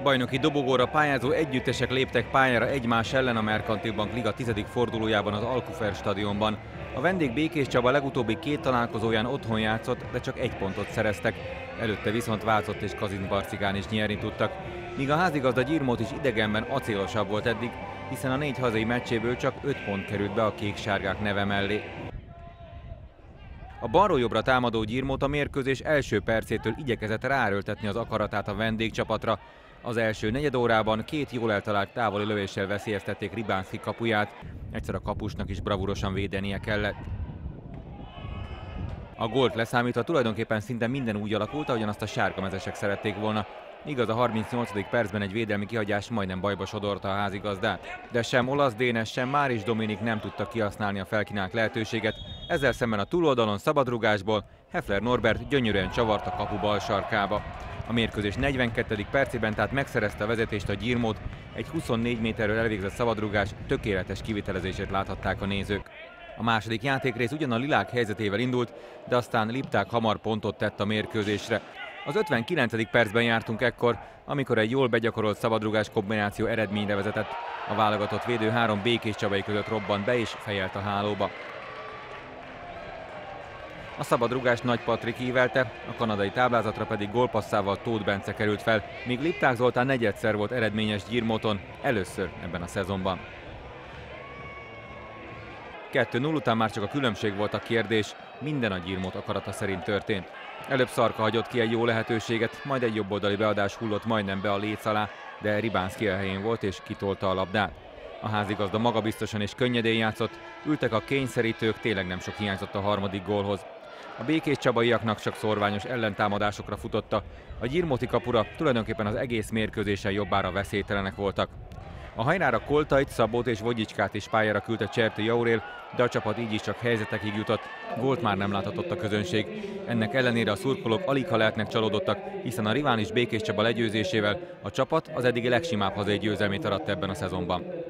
Bajnoki dobogóra pályázó együttesek léptek pályára egymás ellen a Merkantil Bank Liga 10. fordulójában az Alkufer stadionban. A vendég Békés Csaba legutóbbi két találkozóján otthon játszott, de csak egy pontot szereztek. Előtte viszont Vácott és Kazincbarcikán is nyerni tudtak. Míg a házigazda Gyirmót is idegenben acélosabb volt eddig, hiszen a 4 hazai meccséből csak 5 pont került be a kék-sárgák neve mellé. A balról jobbra támadó Gyirmót a mérkőzés első percétől igyekezett ráerőltetni az akaratát a vendégcsapatra. Az első negyedórában két jól eltalált távoli lövéssel veszélyeztették Ribánszky kapuját, egyszer a kapusnak is bravúrosan védenie kellett. A gólt leszámítva tulajdonképpen szinte minden úgy alakult, ahogyan azt a sárgamezesek szerették volna. Igaz, a 38. percben egy védelmi kihagyás majdnem bajba sodorta a házigazdát. De sem Olasz Dénes, sem Máris Dominik nem tudta kihasználni a felkínált lehetőséget, ezzel szemben a túloldalon szabadrugásból Heffler Norbert gyönyörűen csavart a kapu bal sarkába. A mérkőzés 42. percében tehát megszerezte a vezetést a Gyirmót, egy 24 méterről elvégzett szabadrugás tökéletes kivitelezését láthatták a nézők. A második játékrész ugyan a lilák helyzetével indult, de aztán Lipták hamar pontot tett a mérkőzésre. Az 59. percben jártunk ekkor, amikor egy jól begyakorolt szabadrugás kombináció eredményre vezetett. A válogatott védő 3 Békés Csabai között robbant be és fejelt a hálóba. A szabadrugást Nagy Patrik ívelte, a kanadai táblázatra pedig gólpasszával Tóth Bence került fel, míg Lipták Zoltán negyedszer volt eredményes Gyirmóton, először ebben a szezonban. 2-0 után már csak a különbség volt a kérdés, minden a Gyirmót akarata szerint történt. Előbb Szarka hagyott ki egy jó lehetőséget, majd egy jobboldali beadás hullott majdnem be a léc alá, de Ribánszky a helyén volt és kitolta a labdát. A házigazda magabiztosan és könnyedén játszott, ültek a kényszerítők, tényleg nem sok hiányzott a harmadik gólhoz. A békés csabaiaknak csak szorványos ellentámadásokra futotta, a gyirmóti kapura tulajdonképpen az egész mérkőzésen jobbára veszélytelenek voltak. A hajrára Koltait, Szabót és Vogyicskát is pályára küldte Csertő Jaurél, de a csapat így is csak helyzetekig jutott, gólt már nem láthatott a közönség. Ennek ellenére a szurkolók aligha lehetnek csalódottak, hiszen a rivális Békés Csaba legyőzésével a csapat az eddigi legsimább hazai győzelmét aratta ebben a szezonban.